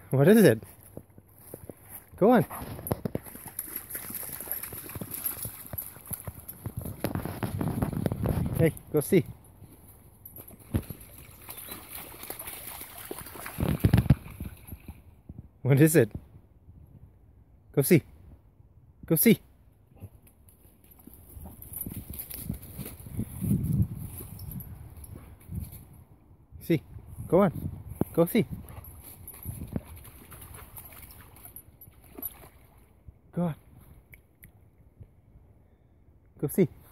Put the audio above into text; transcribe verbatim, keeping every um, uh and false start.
What is it? Go on. Hey, go see. What is it? Go see. Go see. See. Go on. Go see. Go on. Go see.